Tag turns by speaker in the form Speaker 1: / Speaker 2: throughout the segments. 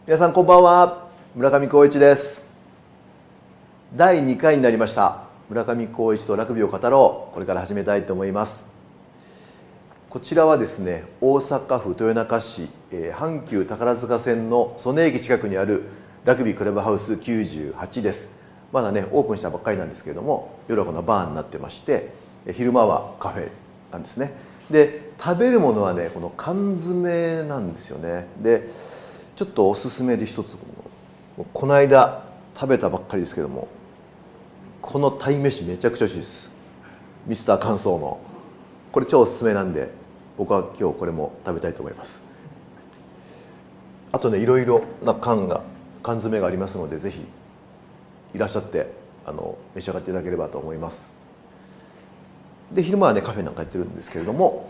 Speaker 1: 皆さんこんばんは。村上光一です。第2回になりました。村上光一とラグビーを語ろう。これから始めたいと思います。こちらはですね、大阪府豊中市、阪急宝塚線の曽根駅近くにあるラグビークラブハウス98です。まだねオープンしたばっかりなんですけれども、夜はこのバーになってまして、昼間はカフェなんですね。で食べるものはね、この缶詰なんですよね。でちょっとおすすめで一つ、この間食べたばっかりですけども、この鯛めしめちゃくちゃ美味しいです。ミスター乾燥のこれ超おすすめなんで、僕は今日これも食べたいと思います。あとね、いろいろな缶詰がありますので、ぜひいらっしゃって召し上がっていただければと思います。で昼間はねカフェなんかやってるんですけれども、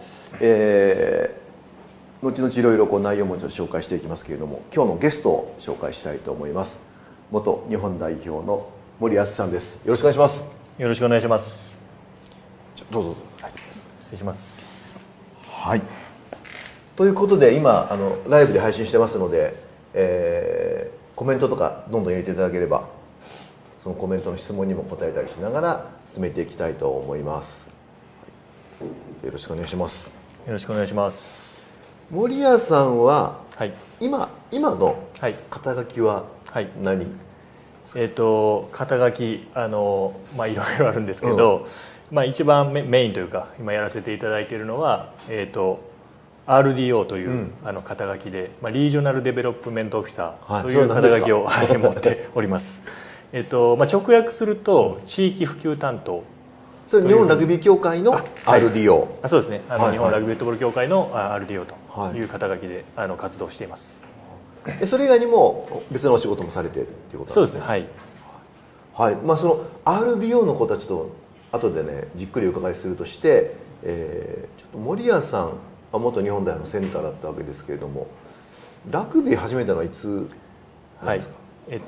Speaker 1: 後々いろいろ内容も紹介していきますけれども、今日のゲストを紹介したいと思います。元日本代表の森保さんです。よろしくお願いします。
Speaker 2: よろしくお願いします。
Speaker 1: どうぞ。
Speaker 2: はい、失礼します。
Speaker 1: はい。ということで今ライブで配信してますので、コメントとかどんどん入れていただければ、そのコメントの質問にも答えたりしながら進めていきたいと思います。よろしくお願いします。
Speaker 2: よろしくお願いします。
Speaker 1: 森保さんは、
Speaker 2: はい、
Speaker 1: 今の肩書きは何？
Speaker 2: 肩書きいろいろあるんですけど、一番メインというか今やらせていただいているのは、RDO という、肩書きで、リージョナルデベロップメントオフィサーという肩書きを持っております。直訳すると地域普及担当。
Speaker 1: それ日本ラグビー協会の RDO。
Speaker 2: そうですね。日本ラグビーフットボール協会の RDO という肩書きで活動しています。
Speaker 1: それ以外にも別のお仕事もされているということなんですね。
Speaker 2: そうですね。
Speaker 1: はい。はい。その RDO の子たちと後でねじっくりお伺いするとして、ちょっと森保さんは元日本代表のセンターだったわけですけれども、ラグビー始めたのはいつなんですか？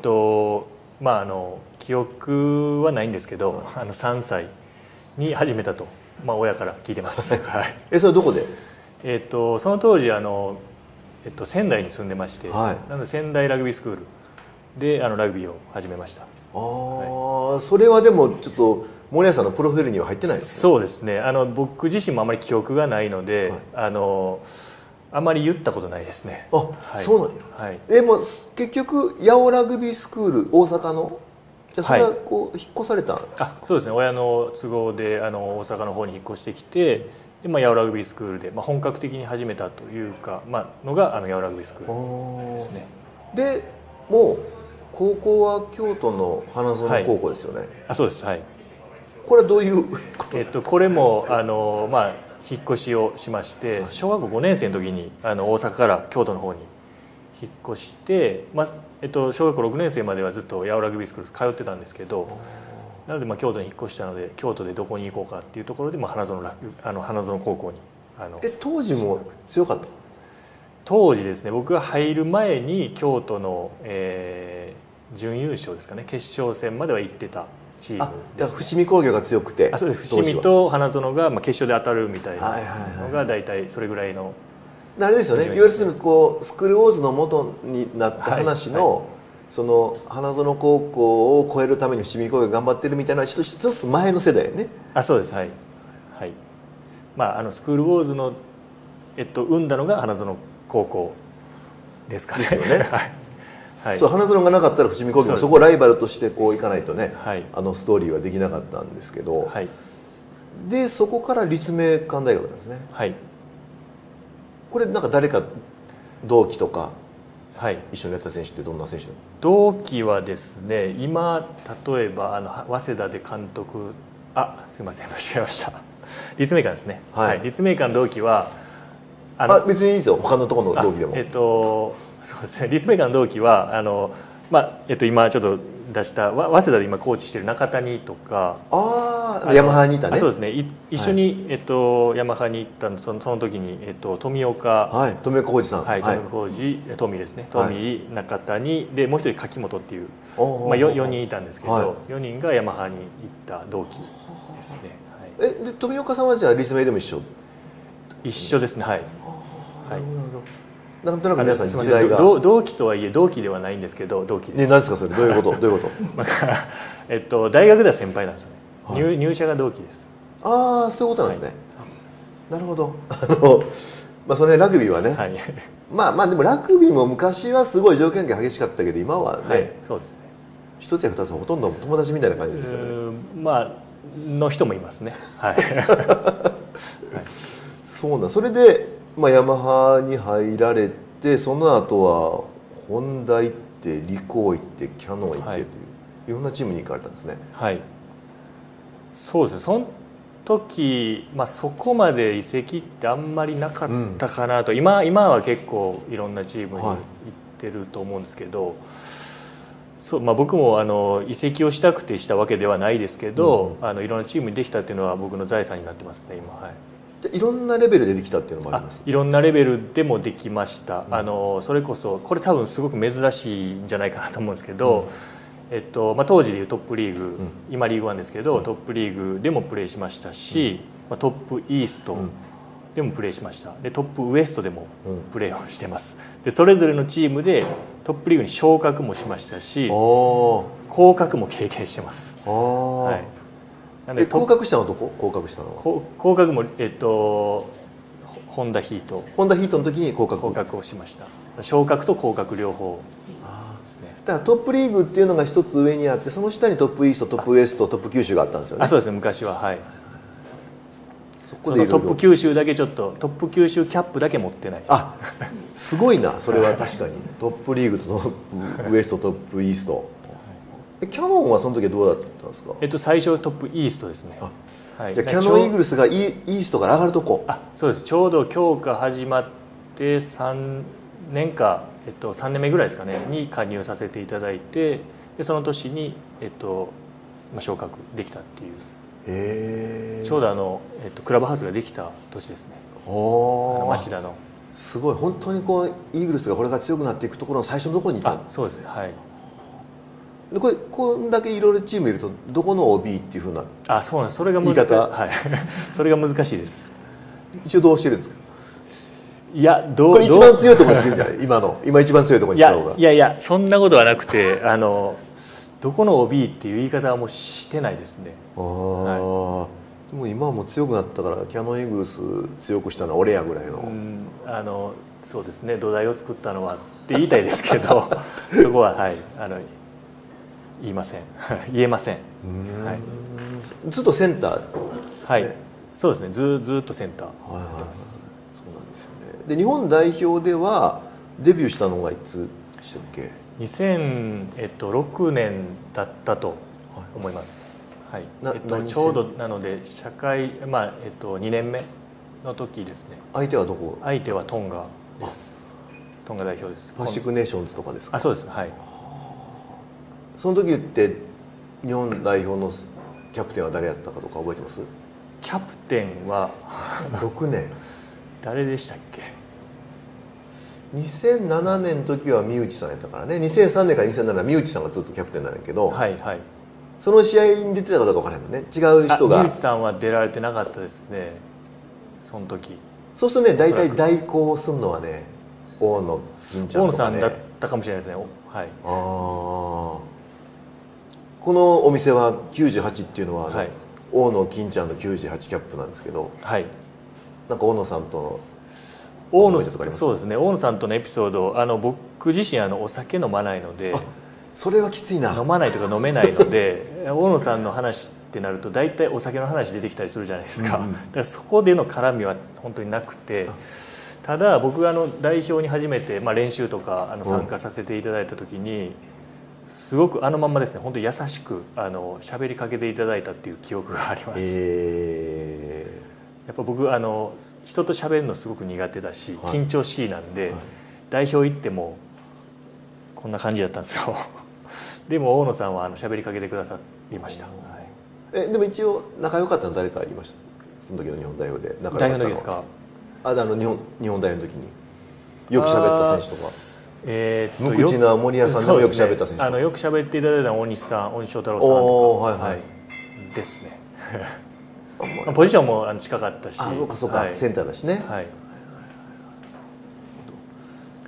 Speaker 2: 記憶はないんですけど、3歳に始めたと、親から聞いてます。はい。
Speaker 1: それはどこで？
Speaker 2: その当時仙台に住んでまして、
Speaker 1: な
Speaker 2: ので仙台ラグビースクールでラグビーを始めました。
Speaker 1: それはでもちょっと森保さんのプロフィールには入ってないですね。
Speaker 2: そうですね。僕自身もあまり記憶がないので、あまり言ったことないですね。
Speaker 1: そうなんや。はい。でも結局八尾ラグビースクール大阪の、じゃあそれはこう引っ越されたんですか？
Speaker 2: そうですね。親の都合で大阪の方に引っ越してきて、で八尾ラグビースクールで本格的に始めたというか、のが八尾ラグビースクールですね。
Speaker 1: でもう高校は京都の花園高校ですよね。
Speaker 2: そうです。はい。
Speaker 1: これはどういう
Speaker 2: これも引っ越しをしまして、小学校5年生の時に大阪から京都の方に引っ越して、小学校6年生まではずっと八尾ラグビースクール通ってたんですけど、なので京都に引っ越したので、京都でどこに行こうかっていうところで花園高校に
Speaker 1: 当時も強かった？
Speaker 2: 当時ですね、僕が入る前に京都の、準優勝ですかね、決勝戦までは行ってたチームです、ね。
Speaker 1: 伏見工業が強くて、
Speaker 2: そうです。伏見と花園が決勝で当たるみたいなのが大体それぐらいの。
Speaker 1: あれですよね。いわゆるスクールウォーズの元になった話の、その花園高校を超えるために伏見工業が頑張ってるみたいな一つ前の世代ね。
Speaker 2: そうです。はい。はい。スクールウォーズの生んだのが花園高校ですかね。
Speaker 1: ですよね。
Speaker 2: はい。
Speaker 1: そう、花園がなかったら伏見工業もそこをライバルとしてこういかないとね、ストーリーはできなかったんですけど、でそこから立命館大学なんですね。はい。これなんか誰か同期とか一緒にやった選手ってどんな選手なの？
Speaker 2: 同期はですね、今例えば早稲田で監督、すいません、間違えました。立命館ですね。はい。立命館同期は
Speaker 1: 別にいいですよ、他のところの同期でも。
Speaker 2: そうですね。立命館同期は今ちょっと出した早稲田で今コーチしてる中谷とか、
Speaker 1: ヤマハにいたね。
Speaker 2: そうですね。一緒にヤマハに行ったその時に富岡、
Speaker 1: 富岡浩二さん、
Speaker 2: 富岡浩二、富ですね。富、中谷でもう一人柿本っていう4人いたんですけど、4人がヤマハに行った同期ですね。
Speaker 1: で富岡さんはじゃあ立命でも一緒？
Speaker 2: 一緒ですね。はい。
Speaker 1: なるほど。 なんとなく皆さん
Speaker 2: すいません
Speaker 1: 時代が
Speaker 2: 同期とはいえ同期ではないんですけど同期です。
Speaker 1: ね、何ですかそれ、どういうことどういうこ
Speaker 2: まあ大学では先輩なんですよね、
Speaker 1: はい
Speaker 2: 入社が同期です。
Speaker 1: と？ああ、そういうことなんですね、なるほど。まあその辺ラグビーはね、
Speaker 2: はい
Speaker 1: まあでもラグビーも昔はすごい条件が激しかったけど、今はね、
Speaker 2: はい、そうですね。
Speaker 1: 一つや二つはほとんど友達みたいな感じですよね。
Speaker 2: まあの人もいますね。はい。
Speaker 1: そうなん、それで、まあ、ヤマハに入られて、その後はホンダ行ってリコー行ってキヤノン行ってという、いろんなチームに行かれたんですね。
Speaker 2: はい。そうですね。その時、まあそこまで移籍ってあんまりなかったかなと。今は結構いろんなチームに行ってると思うんですけど。そうまあ、僕も移籍をしたくてしたわけではないですけど、いろんなチームにできたっていうのは僕の財産になってますね今。はい。
Speaker 1: じゃいろんなレベルでできたっていうのもあります？
Speaker 2: いろんなレベルでもできました。それこそこれ多分すごく珍しいんじゃないかなと思うんですけど、まあ、当時でいうトップリーグ、今リーグワンですけど、トップリーグでもプレーしましたし、まあ、トップイーストでもプレーしました。でトップウエストでもプレーをしてます。でそれぞれのチームでトップリーグに昇格もしましたし、降格も経験してます。はい。
Speaker 1: なんで降格したのはどこ？降格したのは
Speaker 2: 降格もホンダヒート
Speaker 1: の時に降格
Speaker 2: をしました。昇格と降格両方ですね。
Speaker 1: だからトップリーグっていうのが一つ上にあって、その下にトップイースト、トップウエスト、トップ九州があったんですよね。
Speaker 2: そうですね、昔は。はい。
Speaker 1: そこで
Speaker 2: トップ九州だけちょっとトップ九州キャップだけ持ってない。
Speaker 1: すごいな、それは確かに。トップリーグとトップウエスト、トップイースト。キヤノンはその時はどうだったんですか？
Speaker 2: 最初トップイーストですね。
Speaker 1: はい、じゃあキヤノンイーグルスがイーストから上がるとこ。
Speaker 2: そうです。ちょうど強化始まって3年か、3年目ぐらいですかねに加入させていただいて、でその年に、まあ、昇格できたっていう。ちょうどクラブハウスができた年ですね。町田の。
Speaker 1: すごい、本当にこうイーグルスがこれから強くなっていくところの最初のところにいたんですね。
Speaker 2: そうですね。はい。
Speaker 1: でこんだけいろいろチームいるとどこの OB っていうふうな
Speaker 2: そうなんです。それが
Speaker 1: 言い方、
Speaker 2: はい、それが難しいです。
Speaker 1: 一応どうしてるんですか？
Speaker 2: いや、
Speaker 1: これ一番強いところにしてるんじゃない？今一番強いところにした方が。
Speaker 2: いやそんなことはなくて、どこの OB っていう言い方はもうしてないですね。で
Speaker 1: も今はもう強くなったから、キヤノンイーグルス強くしたのは俺やぐらいの。
Speaker 2: そうですね、土台を作ったのはって言いたいですけどそこははい言えません言えません。
Speaker 1: ずっとセンター、
Speaker 2: はい、そうですね、ずっとセンター。
Speaker 1: そうなんですよね。で日本代表ではデビューしたのがいつでしたっけ
Speaker 2: ？2006年だったと思います。はい。ちょうどなので社会2年目の時ですね。
Speaker 1: 相手はどこ？
Speaker 2: 相手はトンガです。トンガ代表です。
Speaker 1: パシフィックネーションズとかですか？
Speaker 2: そうです。はい。
Speaker 1: その時って日本代表のキャプテンは誰やったかとか覚えてます？
Speaker 2: キャプテンは
Speaker 1: 6年
Speaker 2: 誰でしたっけ
Speaker 1: ？2007年の時は三内さんやったからね。2003年から2007年は三内さんがずっとキャプテンなんやけど、
Speaker 2: はいはい、
Speaker 1: その試合に出てたかどうか分からないもんね。違う人が。
Speaker 2: 三内さんは出られてなかったですね、その時。
Speaker 1: そうするとね、大体代行するのはね、大野銀ちゃんとかね。
Speaker 2: 大野さんだったかもしれないですね。はい。
Speaker 1: このお店は98っていうのは、
Speaker 2: はい、
Speaker 1: 大野金ちゃんの98キャップなんですけど、
Speaker 2: はい、
Speaker 1: なんか大野さんとの
Speaker 2: そうですね、大野さんとのエピソード、僕自身お酒飲まないので。
Speaker 1: それはきついな。
Speaker 2: 飲まないとか飲めないので大野さんの話ってなると大体お酒の話出てきたりするじゃないですか。だからそこでの絡みは本当になくて、ただ僕が代表に初めて、練習とか参加させていただいた時に、すごくまんまですね、本当に優しく喋りかけていただいたっていう記憶があります。やっぱ僕人と喋るのすごく苦手だし、緊張しいなんで、代表行ってもこんな感じだったんですよでも大野さんは喋りかけてくださいました。
Speaker 1: でも一応仲良かったの誰かいました？その時の日本代表で仲良かったのは。代表の時ですか？日本代表の時によく喋った選手とか。無口な森谷さんでもよく喋った選手とか。
Speaker 2: よく喋っていただいた大西翔太郎さんとかですねポジションも近かったし。
Speaker 1: そうかセンターだしね。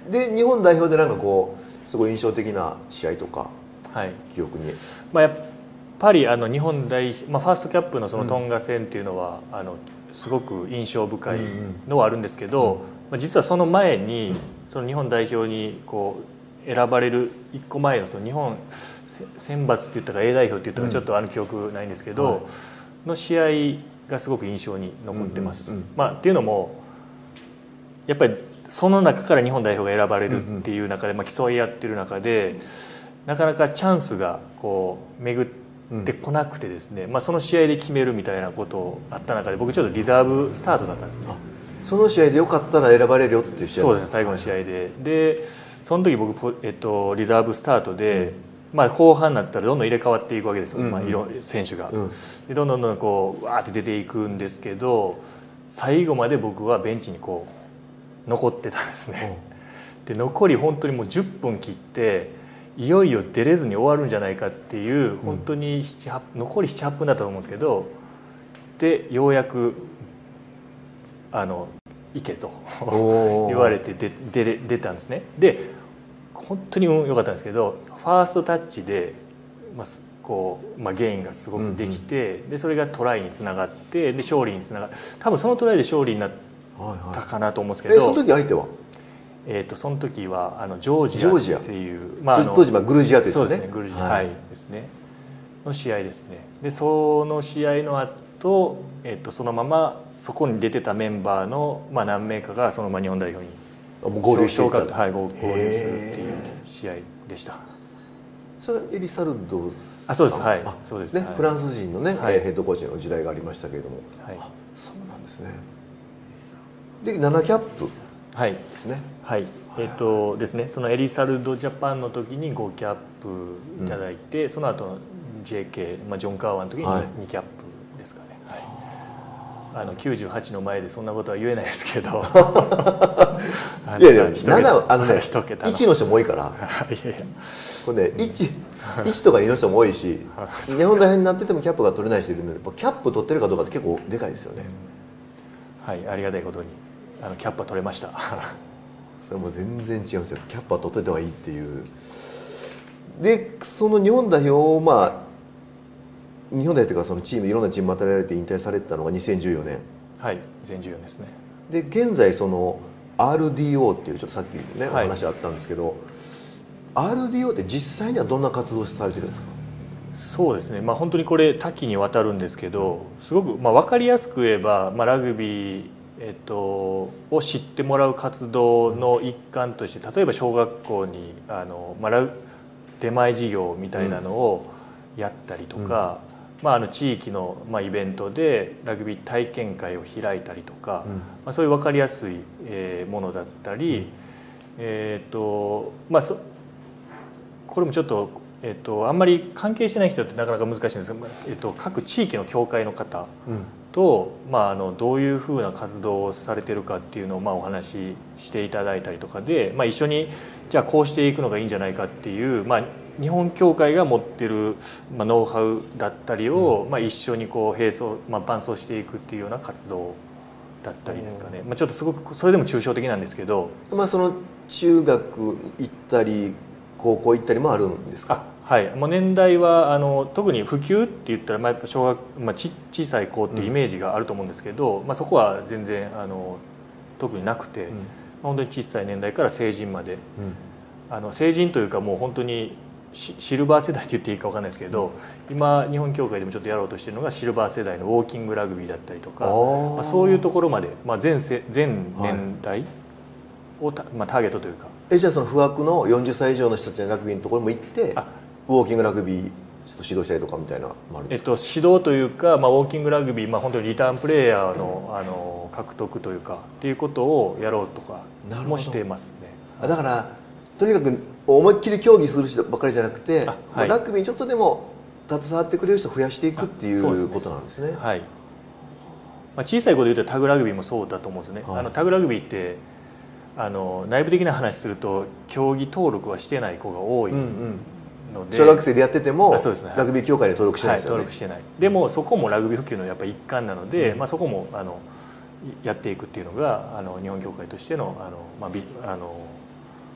Speaker 1: で日本代表でなんかこうすごい印象的な試合とか、
Speaker 2: はい、
Speaker 1: 記憶に、
Speaker 2: やっぱり日本代表、ファーストキャップのそのトンガ戦っていうのは、すごく印象深いのはあるんですけど、実はその前にその日本代表にこう選ばれる1個前のその日本選抜って言ったか A 代表って言ったかちょっと記憶ないんですけど、の試合がすごく印象に残ってます。っていうのもやっぱりその中から日本代表が選ばれるっていう中で、競い合ってる中でなかなかチャンスがこう巡ってこなくてですね、その試合で決めるみたいなことあった中で僕ちょっとリザーブスタートだったんですね。
Speaker 1: その試合でよかったら選ばれるよっていう試合。
Speaker 2: そうですね、最後の試合でその時僕、リザーブスタートで、後半になったらどんどん入れ替わっていくわけですよ、選手が、でどんどんこうわーって出ていくんですけど、最後まで僕はベンチにこう残ってたんですね。で残り本当にもう10分切っていよいよ出れずに終わるんじゃないかっていう本当に残り 7,8 分だったと思うんですけど、でようやく行けと言われて出たんですね。で本当に良かったんですけど、ファーストタッチで、ゲインがすごくできて、でそれがトライにつながってで勝利につながって、多分そのトライで勝利になったかなと思うんですけど、
Speaker 1: その時相手は
Speaker 2: その時はジョージアっていう、
Speaker 1: 当時グルジアですよね。
Speaker 2: そうですね、グルジア、ですねの試合ですね。でその試合の後、そのままそこに出てたメンバーの、何名かがそのまま日本代表に
Speaker 1: 合流していった。
Speaker 2: 合流するっていう試合でした。
Speaker 1: それはエリサルドさん。
Speaker 2: そうです、そうですね。
Speaker 1: フランス人のね、ヘッドコーチの時代がありましたけれども、そうなんですね。で7キャップですね。
Speaker 2: ですね。そのエリサルドジャパンの時に5キャップいただいて、その後の JK、ジョン・カーワンの時に2キャップですかね。98の前でそんなことは言えないですけど
Speaker 1: いやいや1の人も多いからこれね 1とか2の人も多いし、日本代表になっててもキャップが取れない人いるので、キャップ取ってるかどうかって結構でかいですよね。
Speaker 2: ありがたいことにキャップは取れました
Speaker 1: それも全然違うんですよ。キャップは取っといた方がいいっていう。でその日本代表を日本代表というかそのチーム、いろんなチーム与えられて引退されたのが2014年。
Speaker 2: 2014年ですね。
Speaker 1: で現在その RDO っていうちょっとさっきねお話あったんですけど、RDO って実際にはどんな活動をされてるんですか？
Speaker 2: そうですね、本当にこれ多岐にわたるんですけど、すごく分かりやすく言えば、ラグビー、を知ってもらう活動の一環として、例えば小学校に出前授業みたいなのをやったりとか、地域のイベントでラグビー体験会を開いたりとか、そういう分かりやすいものだったり、これもちょっと、あんまり関係してない人ってなかなか難しいんですけど、各地域の協会の方と、どういうふうな活動をされてるかっていうのをお話ししていただいたりとかで、一緒にじゃあこうしていくのがいいんじゃないかっていう、日本協会が持ってるノウハウだったりを、一緒にこう並走、伴走していくっていうような活動だったりですかね。ちょっとすごくそれでも抽象的なんですけど、
Speaker 1: その中学行ったり高校行ったりもあるんですか？
Speaker 2: もう年代は特に普及って言ったら、やっぱ小学、小さい子ってイメージがあると思うんですけど、そこは全然特になくて、本当に小さい年代から成人まで、成人というかもう本当にシルバー世代って言っていいか分かんないですけど、今日本協会でもちょっとやろうとしてるのがシルバー世代のウォーキングラグビーだったりとか、そういうところまで、全年代をターゲットというか。
Speaker 1: じゃあその不惑の40歳以上の人たちのラグビーのところも行ってウォーキングラグビーちょっと指導したりとかみたいなのもあるんですか？
Speaker 2: 指導というか、ウォーキングラグビー、本当にリターンプレーヤーの獲得というかっていうことをやろうとかもしてますね。
Speaker 1: だからとにかく思いっきり競技する人ばかりじゃなくて、ラグビーにちょっとでも携わってくれる人を増やしていくっていうことなんですね。
Speaker 2: 小さい子で言うとタグラグビーもそうだと思うんですね。タグラグビーって内部的な話すると競技登録はしてない子が多いので、
Speaker 1: 小学生でやっててもラグビー協会に登録してないですよね。
Speaker 2: 登録してない。でもそこもラグビー普及のやっぱ一環なので、そこもやっていくっていうのが日本協会としての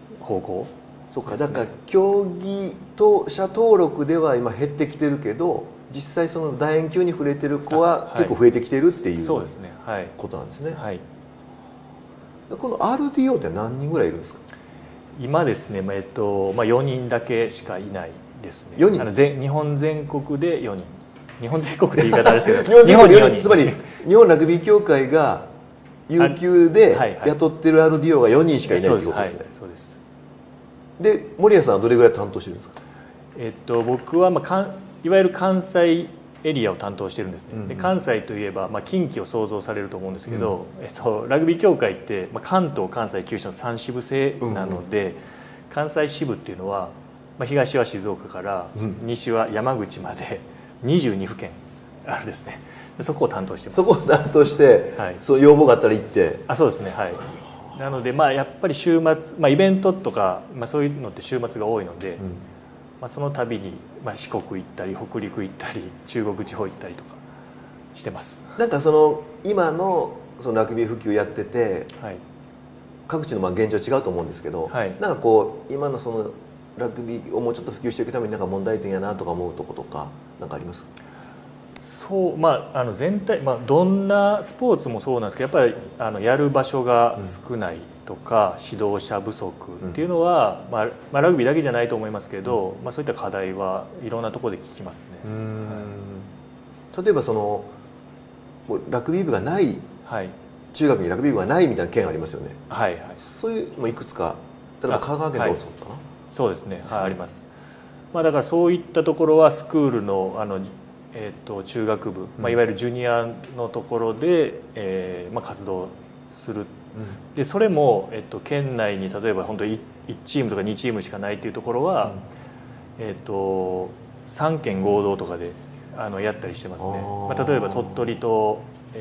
Speaker 2: 方向。
Speaker 1: そうか、だから競技者登録では今減ってきてるけど、実際その楕円球に触れてる子は結構増えてきてるっていうことなんですね。
Speaker 2: はい、
Speaker 1: この RDO って何人ぐらいいるんですか？
Speaker 2: 今ですね、4人だけしかいないですね。
Speaker 1: 4人？
Speaker 2: 日本全国で4人。日本全国って言い方ですけど
Speaker 1: 日本4人、つまり日本ラグビー協会が有給で雇ってる RDO が4人しかいないということですね。
Speaker 2: そうです。
Speaker 1: で、森谷さんはどれぐらい担当してるんですか？
Speaker 2: 僕は、いわゆる関西エリアを担当してるんですね。で、関西といえば、近畿を想像されると思うんですけど、ラグビー協会って、関東関西九州の3支部制なので、関西支部っていうのは、東は静岡から西は山口まで22府県あるんですね。そこを担当してます。
Speaker 1: そこを担当して、そう要望があったら行って。
Speaker 2: そうですね。はい。なのでやっぱり週末、イベントとか、そういうのって週末が多いので、その度に、四国行ったり北陸行ったり中国地方行ったりとかしてます。
Speaker 1: なんか今のそのラグビー普及やってて、各地の現状違うと思うんですけど、なんか今のそのラグビーをもうちょっと普及していくためになんか問題点やなとか思うとことかなんかありますか？
Speaker 2: そう全体、どんなスポーツもそうなんですけど、やっぱりやる場所が少ないとか、指導者不足っていうのは、ラグビーだけじゃないと思いますけど、そういった課題はいろんなところで聞きますね。
Speaker 1: 例えばラグビー部がない、中学にラグビー部がないみたいな県ありますよね。そういういくつか、例えば香川県どうぞかな。
Speaker 2: そうですね、あります。だからそういったところはスクールの中学部、いわゆるジュニアのところで、活動する。でそれも、県内に例えば本当に1チームとか2チームしかないっていうところは、3県合同とかでやったりしてますね。例えば鳥取と、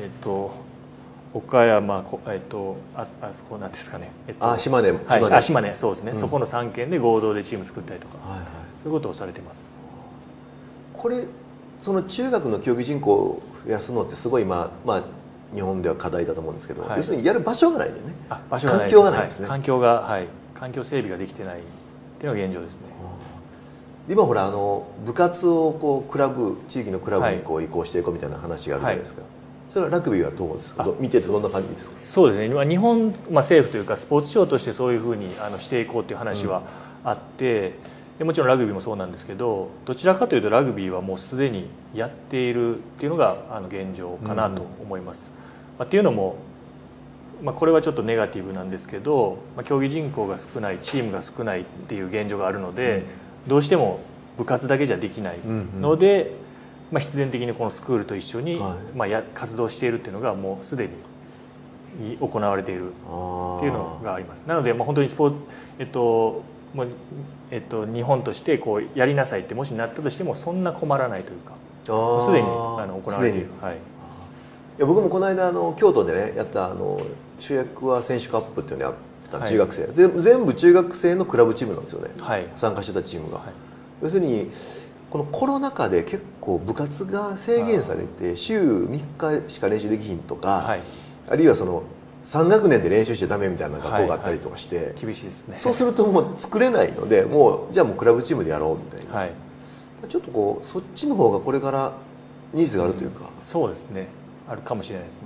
Speaker 2: 岡山、あそこなんですかね、
Speaker 1: 島根、
Speaker 2: 島根、そうですね、そこの3県で合同でチーム作ったりとか、そういうことをされてます。
Speaker 1: これその中学の競技人口を増やすのってすごい今、日本では課題だと思うんですけど、要するにやる場所がないんだよね。環境がないですね。
Speaker 2: 環境整備ができてないっていうのが現状ですね。
Speaker 1: 今ほら部活を地域のクラブに移行していこうみたいな話があるじゃないですか。それはラグビーはどうですか？見ててどんな感じですか？
Speaker 2: そうですね。日本、政府というかスポーツ庁としてそういうふうにしていこうっていう話はあって。でもちろんラグビーもそうなんですけど、どちらかというとラグビーはもうすでにやっているっていうのが現状かなと思います。っていうのも、これはちょっとネガティブなんですけど、競技人口が少ない、チームが少ないっていう現状があるので、どうしても部活だけじゃできないので、必然的にこのスクールと一緒に、活動しているっていうのがもうすでに行われているっていうのがあります。なので本当にスポーツ日本としてやりなさいってもしなったとしてもそんな困らないというか、すでに行われている。
Speaker 1: いや僕もこの間京都でねやった主役は選手カップっていうのをやった中学生、全部中学生のクラブチームなんですよね、参加してたチームが。要するにこのコロナ禍で結構部活が制限されて週3日しか練習できひんとか、あるいは3学年で練習しちゃダメみたいな学校があったりとかして、
Speaker 2: 厳しいですね。
Speaker 1: そうするともう作れないので、じゃあもうクラブチームでやろうみたいな、ちょっとそっちの方がこれからニーズがあるというか、
Speaker 2: そうですね、あるかもしれないですね。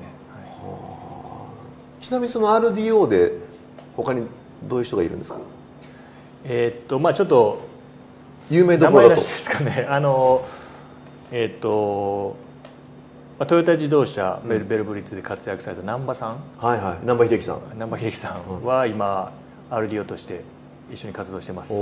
Speaker 1: ちなみにその RDO で他にどういう人がいるんですか？
Speaker 2: ちょっと
Speaker 1: 有名どころだと
Speaker 2: ですかね。トヨタ自動車ベルブリッツで活躍された難波さん、
Speaker 1: 難波秀樹さん
Speaker 2: は今 RDO として一緒に活動してます。
Speaker 1: ラ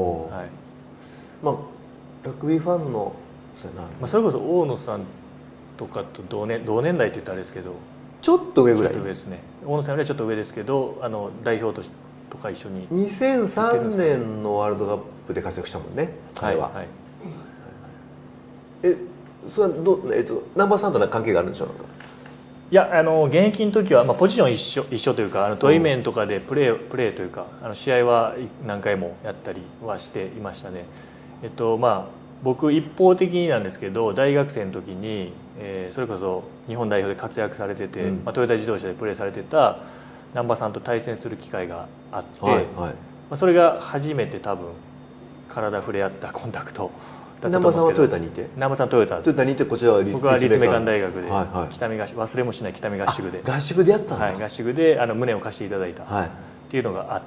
Speaker 1: グビーファンの
Speaker 2: それこそ大野さんとかと同年代って言ったらあれですけど、
Speaker 1: ちょっと上ぐらい
Speaker 2: ですね。大野さんよりはちょっと上ですけど、代表とか一緒に
Speaker 1: 2003年のワールドカップで活躍したもんね、彼は。それは難波さんとは関係があるんでしょう？
Speaker 2: いや現役の時は、ポジション一緒というかトイメンとかでプレーというか試合は何回もやったりはしていましたね。僕一方的になんですけど、大学生の時に、それこそ日本代表で活躍されてて、トヨタ自動車でプレーされてた難波さんと対戦する機会があって、 それが初めて多分体触れ合ったコンタクトだったと思うんですけど。
Speaker 1: 南波さんはトヨタにいて、
Speaker 2: 南波さんトヨタ
Speaker 1: にいて、こちらは
Speaker 2: 僕は立命館大学で、
Speaker 1: はいはい、
Speaker 2: 北見合宿、忘れもしない北見合宿で、
Speaker 1: 合宿でやったんだ、
Speaker 2: はい、合宿で胸を貸していただいた
Speaker 1: はい
Speaker 2: っていうのがあって、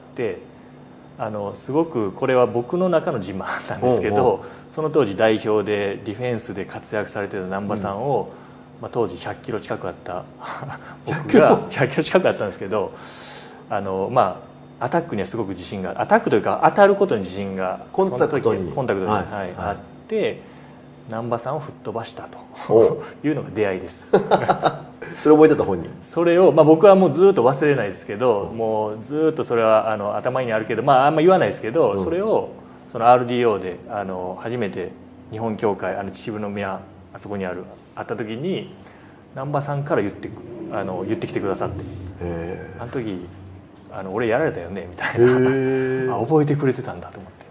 Speaker 2: すごくこれは僕の中の自慢なんですけど、その当時代表でディフェンスで活躍されてた南波さんを、当時100キロ近くあった僕が100キロ近くあったんですけど、アタックにはすごく自信が、アタックというか当たることに自信が
Speaker 1: コンタクトに
Speaker 2: あって、南波さんを吹っ飛ばしたというのが出会いです。
Speaker 1: それ覚えてた本人。
Speaker 2: それを、僕はもうずっと忘れないですけど、もうずっとそれは頭にあるけど、あんま言わないですけど、それをその RDO で初めて日本協会秩父宮あそこにあった時に南波さんから言ってきてくださって、あの時俺やられたよねみたいな覚えてくれてたんだと思って、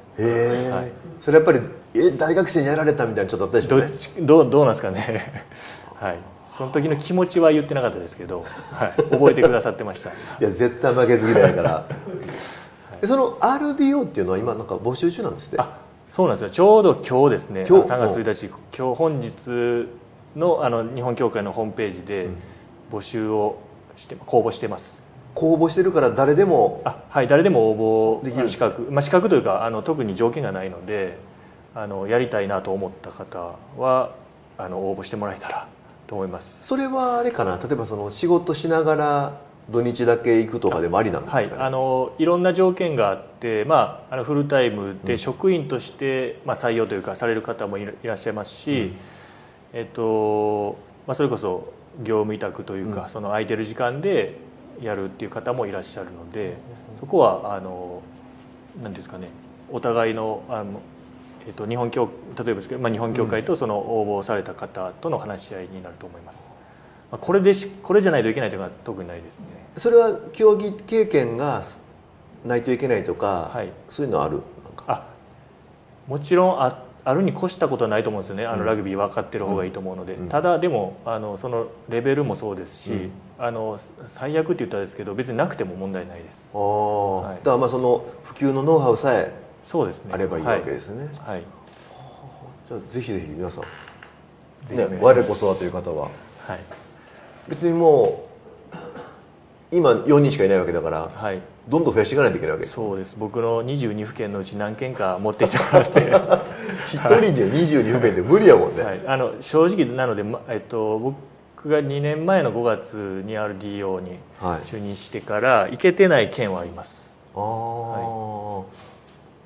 Speaker 1: はい、それやっぱり大学生にやられたみたいなちょっとあったでしょうね。
Speaker 2: どうなんですかねはい、その時の気持ちは言ってなかったですけど、はい、覚えてくださってました。い
Speaker 1: や絶対負けず嫌いから、はい、その RDO っていうのは今なんか募集中なんですって。
Speaker 2: そうなんですよ。ちょうど今日ですね、3月1日今日本日の日本協会のホームページで募集をして公募してます。
Speaker 1: 公募してるから誰でも、
Speaker 2: はい、誰でも応募できる資格、資格というか特に条件がないのでやりたいなと思った方は応募してもらえたらと思います。
Speaker 1: それはあれかな、例えばその仕事しながら土日だけ行くとかでもありなんですかね。
Speaker 2: はい、いろんな条件があって、フルタイムで職員として、採用というかされる方もいらっしゃいますし、それこそ業務委託というか、その空いてる時間でやるっていう方もいらっしゃるので、そこは何ていうんですかね、お互いの日本協例えばですけど、日本協会とその応募された方との話し合いになると思います。これじゃないといけないというのは特にないですね。
Speaker 1: それは競技経験がないといけないとか、はい、そういうのある？
Speaker 2: もちろんあるに越したことはないと思うんですよね。ラグビー分かってる方がいいと思うので、ただでもそのレベルもそうですし、最悪って言ったらですけど別になくても問題ないです。
Speaker 1: はい、だからその普及のノウハウさえあればいいわけですね。
Speaker 2: はい、
Speaker 1: じゃあぜひぜひ皆さん、ね、我こそはという方は、はい、別にもう今4人しかいないわけだから、はい、どんどん増やしていかないといけないわけです。
Speaker 2: そうです。僕の22府県のうち何県か持っていってもらって
Speaker 1: 一人で22府県って無理やもんね。
Speaker 2: はい、正直なので、僕が2年前の5月に RDO に就任してから行けてない県はあります。はい、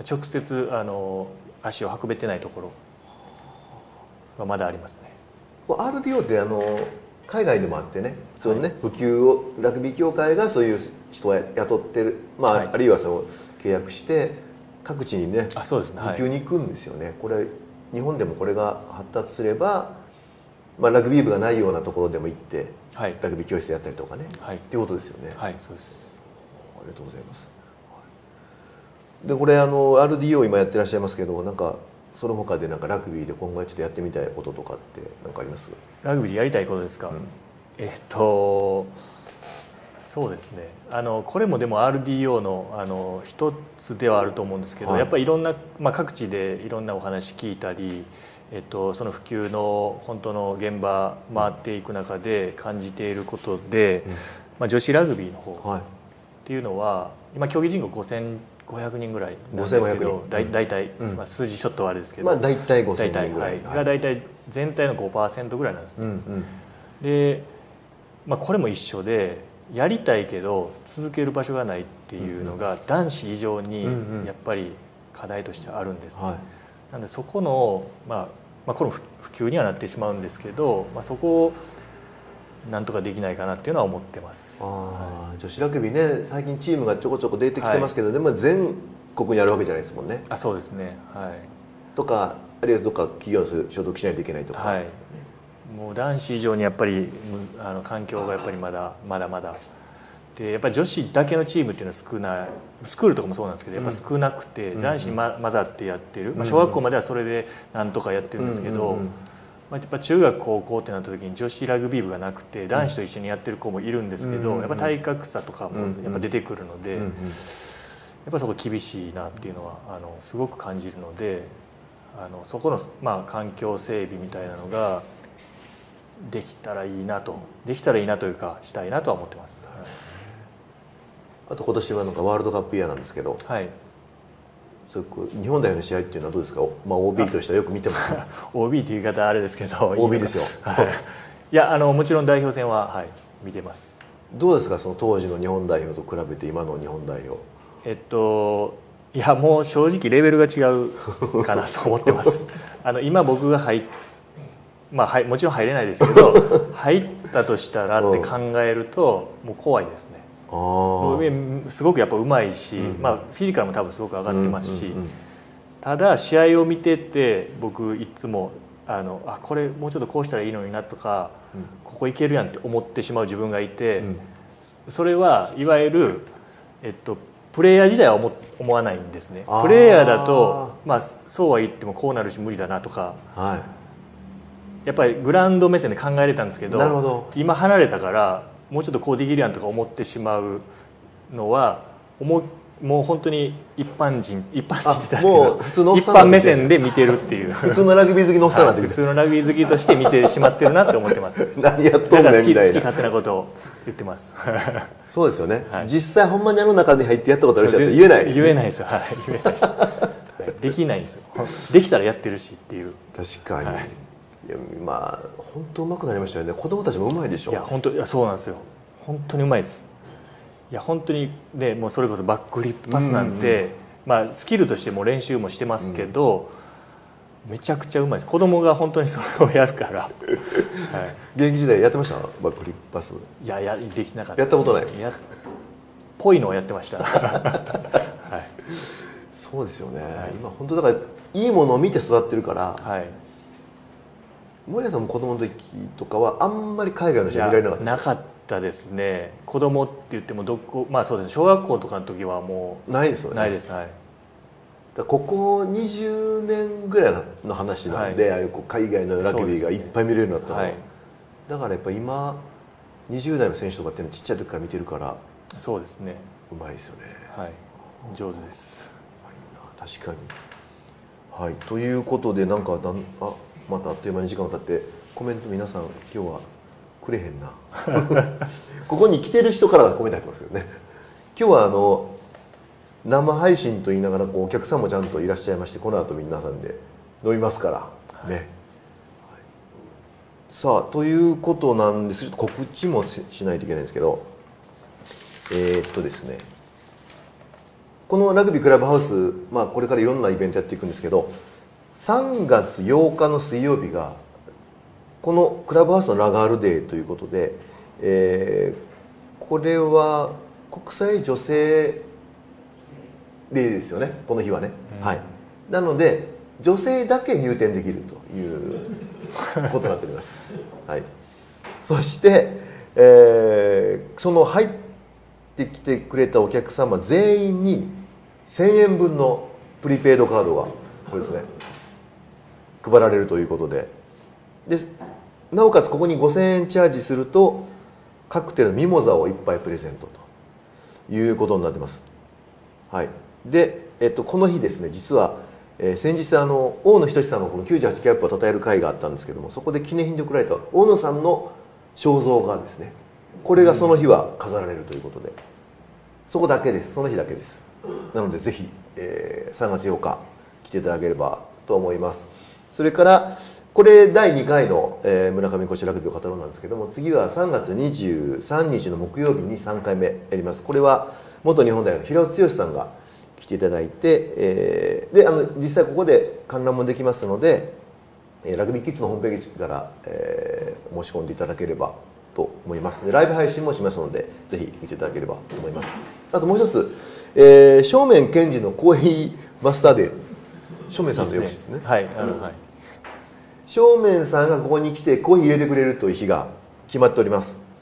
Speaker 2: 直接足を運べてないところはまだありますね。
Speaker 1: RDO って海外でもあってね、そのね、普及をラグビー協会がそういう人を雇ってる、あるいはその契約して各地にね、普及に行くんですよね。これ日本でもこれが発達すれば、ラグビー部がないようなところでも行って、ラグビー教室やったりとかね、っていうことですよね。
Speaker 2: はい、そうです。
Speaker 1: ありがとうございます。でこれRDO 今やってらっしゃいますけど、なんかその他でなんかラグビーで今後ちょっとやってみたいこととかって何かあります？
Speaker 2: ラグビーでやりたいことですか？そうですね。これもでも RDO の一つではあると思うんですけど、やっぱりいろんな、各地でいろんなお話聞いたり、その普及の本当の現場回っていく中で感じていることで、女子ラグビーの方っていうのは今競技人口5500人ぐらいなんですけど、大体、数字ちょっとあれですけど、
Speaker 1: 大体5000人ぐらい
Speaker 2: が大体全体の 5% ぐらいなんですね。で、これも一緒でやりたいけど続ける場所がないっていうのが男子以上にやっぱり課題としてあるんですね。なのでそこのこの普及にはなってしまうんですけど、そこをなんとかできないかなっていうのは思ってます。
Speaker 1: 女子ラグビーね、最近チームがちょこちょこ出てきてますけど、でも全国にあるわけじゃないですもんね。
Speaker 2: そうですね。はい。
Speaker 1: とかあるいはどっか企業に所属しないといけないとか。はい。
Speaker 2: もう男子以上にやっぱり環境がやっぱりまだで、やっぱり女子だけのチームっていうのは少ない。スクールとかもそうなんですけど、やっぱ少なくて、男子に混ざってやってる。小学校まではそれでなんとかやってるんですけど。やっぱ中学高校ってなった時に女子ラグビー部がなくて男子と一緒にやってる子もいるんですけど、やっぱ体格差とかもやっぱ出てくるので、 ぱりそこ厳しいなっていうのはすごく感じるので、そこの、まあ、環境整備みたいなのができたらいいなというかしたいなとは思ってます。はい、
Speaker 1: あと今年はなんかワールドカップイヤーなんですけど、
Speaker 2: はい、
Speaker 1: そう日本代表の試合っていうのはどうですか？まあ、OB としてはよく見てます、ね、
Speaker 2: OB っていう言い方あれですけど
Speaker 1: OB ですよ。
Speaker 2: はい、いやもちろん代表戦は、はい、見てます。
Speaker 1: どうですか、その当時の日本代表と比べて今の日本代表？
Speaker 2: いやもう正直レベルが違うかなと思ってます。今僕がまあ、もちろん入れないですけど入ったとしたらって考えるともう怖いですね。すごくやっぱうまいし、まあ、フィジカルも多分すごく上がってますし、ただ試合を見てて僕いつもこれもうちょっとこうしたらいいのになとか、ここいけるやんって思ってしまう自分がいて、それはいわゆる、プレイヤー自体は思わないんですね。プレイヤーだと、まあ、そうは言ってもこうなるし無理だなとか、やっぱりグラウンド目線で考えれたんですけど、今離れたからもうちょっとこうできるやんとか思ってしまうのはもう本当に一般人って言ったんですけど、一般目線で見てるっていう
Speaker 1: 普通のラグビー好きのおっさんなんて、
Speaker 2: 普通のラグビー好きとして見てしまってるなって思ってます。
Speaker 1: 何やっとんねんみたいな、
Speaker 2: 好き勝手なことを言ってます。
Speaker 1: そうですよね、はい、実際ほんまに中に入ってやったことある人だって言えない、
Speaker 2: 言えないですよ、はい、言えないです、はい、できないんですよ。できたらやってるしっていう。
Speaker 1: 確かに、
Speaker 2: はい、
Speaker 1: いやまあ本当うまくなりましたよね。子供たちもうまいでしょ。
Speaker 2: いや本当、いやそうなんですよ、本当にうまいです。いや本当にね、もうそれこそバックリップパスなんて、まあ、スキルとしても練習もしてますけど、めちゃくちゃうまいです。子供が本当にそれをやるから、はい、
Speaker 1: 現役時代やってました？バックリップパス。
Speaker 2: いやできなかった。
Speaker 1: やったことない？
Speaker 2: ぽいのをやってました。はい、
Speaker 1: そうですよね、はい、今本当だからいいものを見て育ってるから、はい、森谷さんも子供の時とかはあんまり海外の試合見られなかったですか？なか
Speaker 2: ったですね。子供って言ってもまあそうですね、小学校とかの時はもう
Speaker 1: ないですよね。
Speaker 2: ないです。はい、
Speaker 1: ここ20年ぐらいの話なんで、はい、海外のラグビーがいっぱい見れるようになったの、はい、だからやっぱ今20代の選手とかっていうのはちっちゃい時から見てるから、
Speaker 2: そうですね、
Speaker 1: うまいですよね。
Speaker 2: はい、上手です。
Speaker 1: 確かに。はい、ということでなんかまたあっという間に時間が経ってコメント皆さん今日はくれへんなここに来てる人からコメント入ってますけどね。今日は生配信と言いながらお客さんもちゃんといらっしゃいまして、この後皆さんで飲みますからね、はい、さあということなんです。ちょっと告知もしないといけないんですけど、ですね、このラグビークラブハウス、まあ、これからいろんなイベントやっていくんですけど、3月8日の水曜日がこのクラブハウスのラガールデーということで、これは国際女性デーですよね、この日はね、はい、なので女性だけ入店できるということになっております、はい、そして、その入ってきてくれたお客様全員に1000円分のプリペイドカードがこれですね配られるということで、なおかつここに5000円チャージするとカクテルのミモザを1杯プレゼントということになってます。はい、で、この日ですね、実は、先日大野仁さんのこの98キャップを称える会があったんですけども、そこで記念品で贈られた大野さんの肖像画ですね、これがその日は飾られるということで、そこだけです。その日だけです。なのでぜひ、3月8日来ていただければと思います。それからこれ第2回の、村上コーチラグビーを語ろうなんですけども、次は3月23日の木曜日に3回目やります。これは元日本代表の平尾剛さんが来ていただいて、で実際ここで観覧もできますので、ラグビーキッズのホームページから、申し込んでいただければと思います。でライブ配信もしますのでぜひ見ていただければと思います。あともう一つ、正面健二のコーヒーマスターデー、正面さんとよく知ってね、
Speaker 2: はい、
Speaker 1: 正面さんがここに来てコーヒー入れてくれるという日が決まっております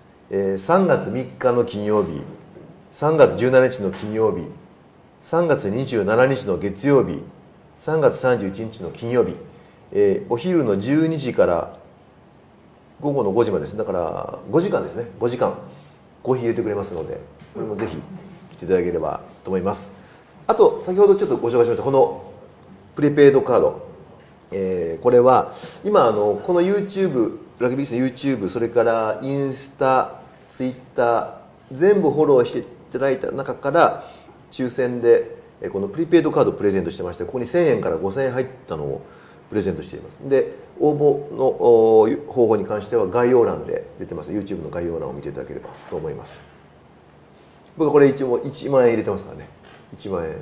Speaker 1: 。3月3日の金曜日、3月17日の金曜日、3月27日の月曜日、3月31日の金曜日、お昼の12時から午後の5時までです。だから5時間ですね、5時間コーヒー入れてくれますので、これもぜひ来ていただければと思います。 あと先ほどちょっとご紹介しましたこのプリペイドカード、これは今この YouTube ラグビースの YouTube それからインスタツイッター全部フォローしていただいた中から抽選でこのプリペイドカードをプレゼントしてまして、ここに1000円から5000円入ったのをプレゼントしています。で応募の方法に関しては概要欄で出てます。 YouTube の概要欄を見ていただければと思います。僕はこれ一応1万円入れてますからね。1万円、はい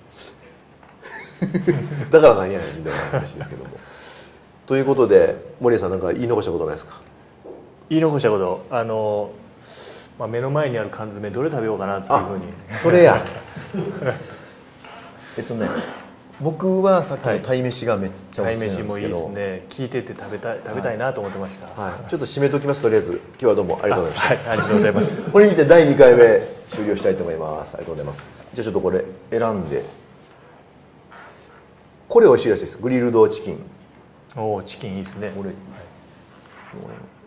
Speaker 1: だから何やねんみたいな話ですけどもということで森谷さん何か言い残したことないですか？
Speaker 2: 言い残したこと目の前にある缶詰どれ食べようかなっていうふうに。
Speaker 1: それや僕はさっきの鯛めしがめっちゃおすすめなんですけど、
Speaker 2: 鯛めしもいいですね。聞いてて食べたいなと思ってました。
Speaker 1: はい、ちょっと締めときます。とりあえず今日はどうもありがとうございました。
Speaker 2: はい、ありがとうございます。
Speaker 1: これにて第2回目終了したいと思います。ありがとうございます。じゃあちょっとこれ選んで、これ美味しいらしいです。グリルドチキン。
Speaker 2: おお、チキンいいですね。
Speaker 1: これ、